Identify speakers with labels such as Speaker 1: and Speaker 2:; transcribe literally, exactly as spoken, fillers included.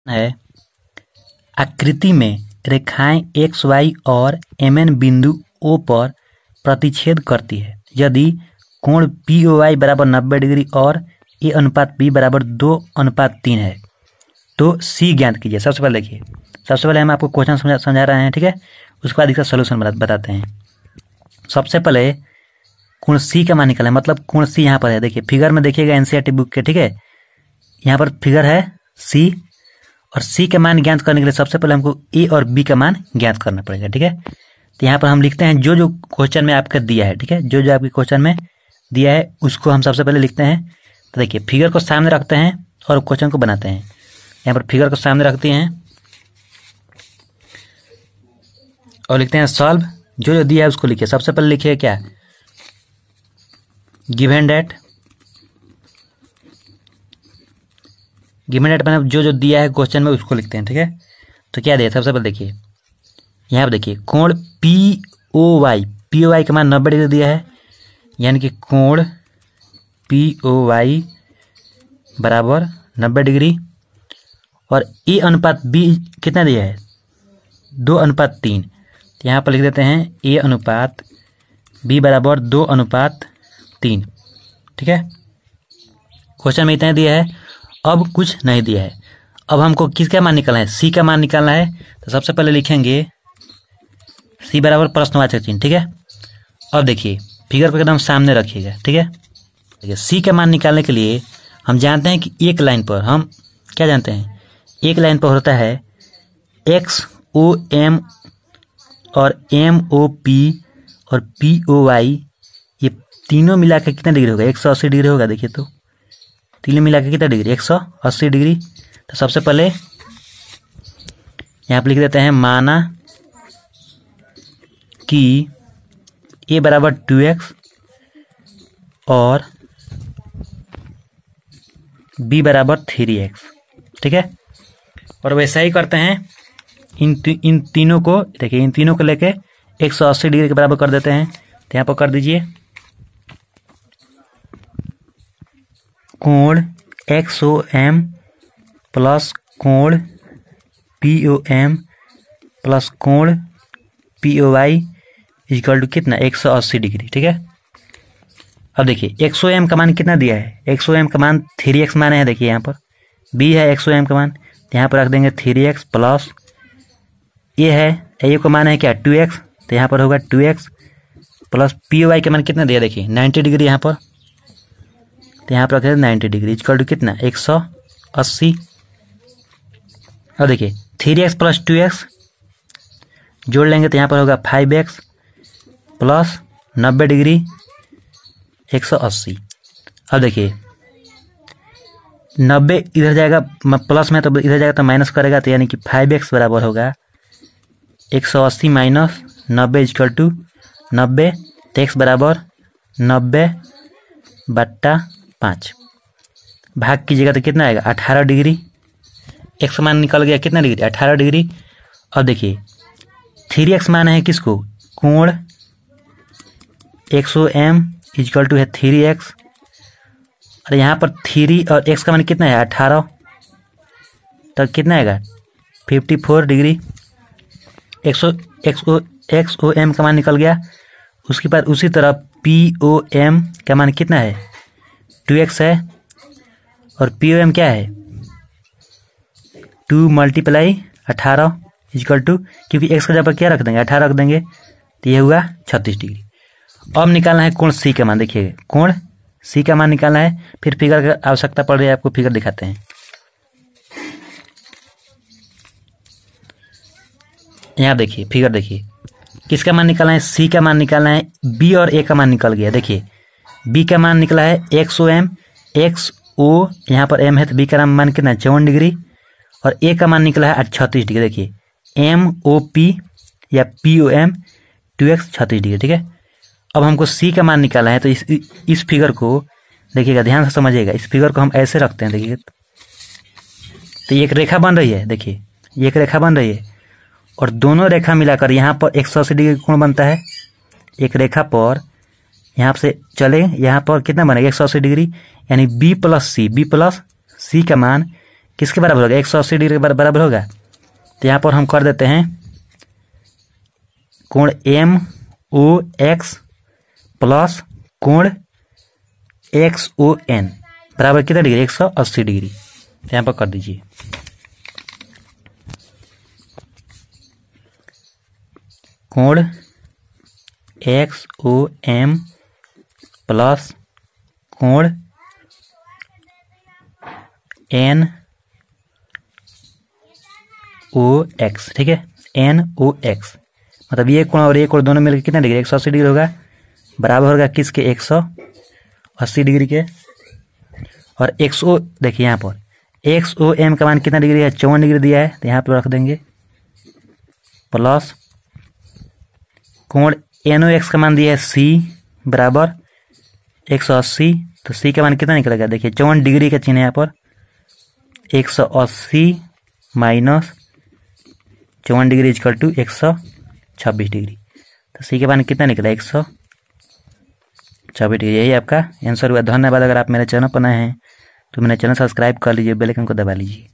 Speaker 1: है आकृति में रेखाएं एक्स वाई और एम एन बिंदु ओ पर प्रतिच्छेद करती है यदि कोण पी ओ वाई बराबर नब्बे डिग्री और ए अनुपात बी बराबर दो अनुपात तीन है तो सी ज्ञात कीजिए। सबसे पहले देखिए, सबसे पहले हम आपको क्वेश्चन समझा समझा रहे हैं, ठीक है। उसके बाद इसका सोल्यूशन बताते हैं। सबसे पहले कोण सी का मान निकालें, मतलब कोण सी यहाँ पर है। देखिए फिगर में देखिएगा एनसीईआरटी बुक के, ठीक है। यहाँ पर फिगर है सी और सी का मान ज्ञात करने के लिए सबसे पहले हमको ए और बी का मान ज्ञात करना पड़ेगा, ठीक है। तो यहाँ पर हम लिखते हैं जो जो क्वेश्चन में आपका दिया है, ठीक है। जो जो आपके क्वेश्चन में दिया है उसको हम सबसे पहले लिखते हैं। तो देखिए फिगर को सामने रखते हैं और क्वेश्चन को बनाते हैं। यहाँ पर फिगर को सामने रखते हैं और लिखते हैं सॉल्व। जो जो दिया है उसको लिखिए। सबसे पहले लिखिए क्या, गिवन डेट। गिवन डेट मैंने जो जो दिया है क्वेश्चन में उसको लिखते हैं, ठीक है। तो क्या दिया, सबसे पहले देखिए यहाँ पर देखिए कोण P O Y, P O Y का मान नब्बे डिग्री दिया है, यानी कि कोण पी ओ वाई बराबर नब्बे डिग्री और ए अनुपात बी कितना दिया है, दो अनुपात तीन। तो यहाँ पर लिख देते हैं ए अनुपात बी बराबर दो अनुपात तीन, ठीक है। क्वेश्चन में इतना दिया है, अब कुछ नहीं दिया है। अब हमको किसका मान निकालना है, सी का मान निकालना है। तो सबसे पहले लिखेंगे सी बराबर प्रश्नवाचक चिन्ह, ठीक है। अब देखिए फिगर को एकदम सामने रखिएगा, ठीक है। देखिए सी का मान निकालने के लिए हम जानते हैं कि एक लाइन पर हम क्या जानते हैं, एक लाइन पर होता है एक्स ओ एम और एम ओ पी और पी ओ वाई, ये तीनों मिला के कितना डिग्री होगा, एक सौ अस्सी डिग्री होगा। देखिए तो तीनों मिला के कितना डिग्री, एक सौ अस्सी डिग्री। तो सबसे पहले यहाँ पर लिख देते हैं माना कि ए बराबर टू एक्स और बी बराबर थ्री एक्स, ठीक है। और वैसा ही करते हैं इन ती, इन तीनों को, देखिए इन तीनों को लेके एक सौ अस्सी डिग्री के बराबर कर देते हैं। तो यहाँ पर कर दीजिए कोण एक्स ओ एम प्लस कोण पी ओ एम प्लस कोण P O Y equal to कितना, एक सौ अस्सी डिग्री, ठीक है। अब देखिए एक्स ओ एम का मान कितना दिया है, एक्स ओ एम का मान थ्री एक्स माने हैं। देखिए यहाँ पर बी है एक्स ओ एम का मान, तो यहाँ पर रख देंगे थ्री एक्स प्लस ए है, ए को मान है क्या टू एक्स, तो यहाँ पर होगा two X plus P O Y का मान कितना दिया, देखिए नाइन्टी डिग्री यहाँ पर, तो यहाँ पर रख देंगे नाइन्टी डिग्री इक्वल टू कितना, एक सौ अस्सी। अब देखिए three X plus two X जोड़ लेंगे तो यहाँ पर होगा फाइव एक्स प्लस नब्बे डिग्री एक सौ अस्सी। अब देखिए नब्बे इधर जाएगा प्लस में तो इधर जाएगा तो माइनस करेगा, तो यानी कि फाइव एक्स बराबर होगा एक सौ अस्सी माइनस नब्बे इक्वल टू नब्बे। तो एक्स बराबर नब्बे बट्टा पाँच, भाग कीजिएगा तो कितना आएगा, अठारह डिग्री। एक्स मान निकल गया कितना डिग्री, अठारह डिग्री। अब देखिए थ्री एक्स मान है किसको, कोण X O M equal to है थ्री एक्स और यहाँ पर थ्री और एक्स का मान कितना है, अठारह। तो कितना आएगा, fifty four degree. X O X O X O M का मान निकल गया। उसके बाद उसी तरह पी ओ एम का मान कितना है, टू एक्स है और पी ओ एम क्या है, टू मल्टीप्लाई अठारह इक्वल टू, क्योंकि एक्स का जगह पर क्या रख देंगे, अठारह रख देंगे, तो ये हुआ छत्तीस डिग्री। अब निकालना है कोण सी का मान। देखिए कोण सी का मान निकालना है, फिर फिगर की आवश्यकता पड़ रही है, आपको फिगर दिखाते हैं। यहाँ देखिए फिगर देखिए किसका मान निकालना है, सी का मान निकालना है। बी और ए का मान निकल गया। देखिए बी का मान निकला है X O M, X O यहाँ पर एम है तो बी का मान कितना चौवन डिग्री और ए का मान निकला है छत्तीस डिग्री। देखिए एम ओ पी या P O M two X छत्तीस डिग्री, ठीक है। अब हमको सी का मान निकालना है, तो इस इस फिगर को देखिएगा, ध्यान से समझिएगा। इस फिगर को हम ऐसे रखते हैं, देखिए तो एक रेखा बन रही है। देखिए ये एक रेखा बन रही है और दोनों रेखा मिलाकर यहाँ पर एक सौ अस्सी डिग्री कोण बनता है। एक रेखा पर यहाँ से चले, यहाँ पर कितना बनेगा एक सौ अस्सी डिग्री, यानी B plus C, B plus C का मान किसके बराबर होगा, एक सौ अस्सी डिग्री के बराबर होगा। तो यहाँ पर हम कर देते हैं कोण एम ओ एक्स प्लस कोण एक्स ओ एन बराबर कितना डिग्री, एक सौ अस्सी डिग्री। तो यहाँ पर कर दीजिए कोण एक्स ओ एम प्लस कोण एन ओ एक्स, ठीक है, एन ओ एक्स मतलब ये कोण और ये कोण दोनों मिलकर कितना डिग्री, एक सौ अस्सी डिग्री होगा, बराबर होगा किसके, एक सौ अस्सी डिग्री के। और एक्स ओ देखिए यहाँ पर एक्स ओ एम का मान कितना डिग्री है, चौवन डिग्री दिया है, तो यहाँ पर रख देंगे प्लस कोण एन ओ एक्स का मान दिया है सी बराबर एक सौ अस्सी, तो सी का मान कितना निकलेगा, देखिए चौवन डिग्री का चिन्ह है यहाँ पर, एक सौ अस्सी माइनस चौवन डिग्री इजकल टू एक सौ छब्बीस डिग्री। तो सी के मान कितना निकला, एक सौ छब्बीस डिग्री। यही आपका आंसर हुआ। धन्यवाद। अगर आप मेरे चैनल पर नए हैं तो मेरे चैनल सब्सक्राइब कर लीजिए, बेल आइकन को दबा लीजिए।